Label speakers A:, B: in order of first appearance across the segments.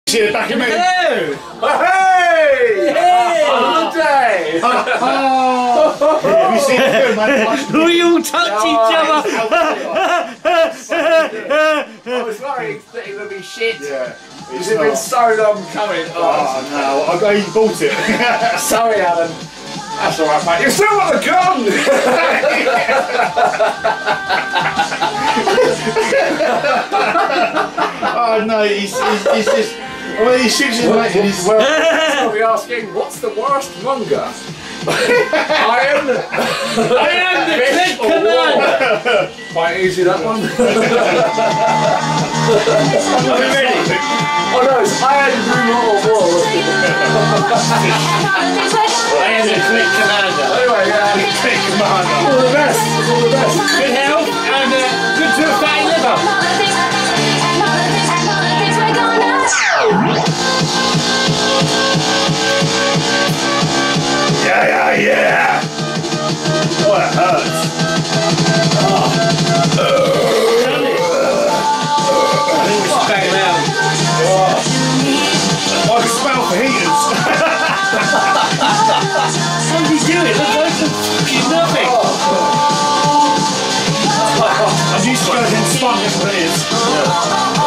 A: See the back of me.
B: Hello!
A: Hey!
B: Hey!
A: Good day! Have you seen the film, man?
B: We all touch each other!
C: I was worried that it would be shit.
A: Yeah.
C: It's been so long coming.
A: Oh no, I even bought it.
C: Sorry, Alan. That's alright, mate. You still got the gun!
A: Oh no, he's just. Well, he shoots his mate and he's.
C: Well, be asking, what's the worst manga? I am the
B: Click Commander!
C: Quite easy, that one.
B: Are we ready?
C: Oh no, it's I am Blue War.
B: I am the Click Commander.
C: Anyway,
A: Click Commander.
C: all the best. All the best.
B: Good health and good to a fatty liver.
A: Yeah. Oh, it hurts.
B: I think we should bang around.
A: I can smell for heaters.
B: How do you do it? Look like fucking nothing.
A: I'm used to going in spunk as it is.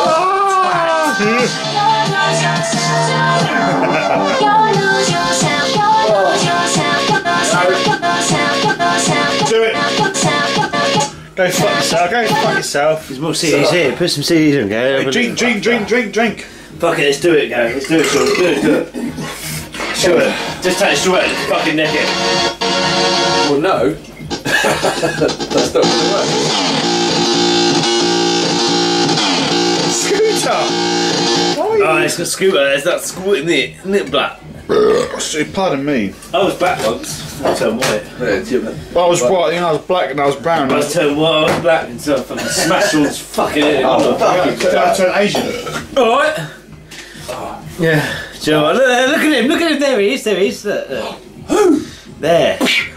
A: Do it. Go fuck yourself. Go fuck yourself.
B: There's more CDs here. Put some CDs in, go.
A: Drink.
B: Fuck it, let's do it, go. Let's do it, Sean. Do it. Sure. Just take it straight. Fucking neck it.
C: Well, no. That's not going to work.
A: Scooter.
B: Oh, it's got Scooter. There's that Scooter in it. Isn't it black?
A: Pardon me.
B: I was black once. I turned white.
A: Well, I was white, I was black and I was brown.
B: I was turned white, I was black until I fucking smashed all this fucking head.
A: I turned Asian.
B: Alright. Yeah. Joe, look at him, there he is, Look. There.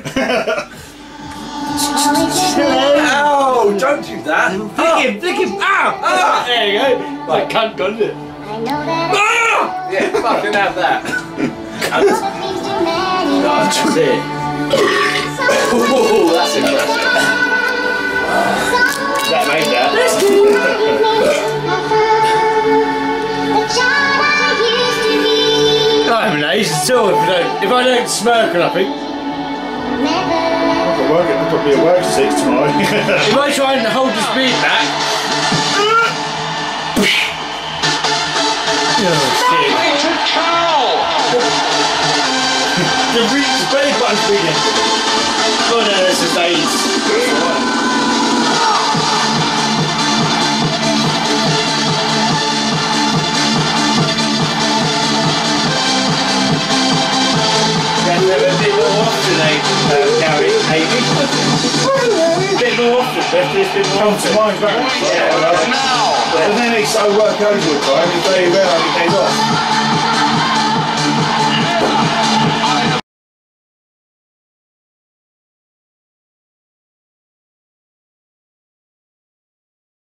C: Ow! Don't do that.
B: Flick him. Ow! There you go. Like cunt gun, isn't it?
C: Ah! Yeah, fucking have that.
B: That's it.
C: Ooh, that's impressive.
B: That made that. I haven't aged at all if I don't smirk or nothing.
A: I'll probably at work 6 tomorrow.
B: If I try and hold the speed back. Oh shit. The belly button's bigger. Oh no, that's just AIDS. A bit more often, Gary. A bit more often, a bit more often.
A: Mine's back. Yeah, but then I work over the time, it's very rare I get days off.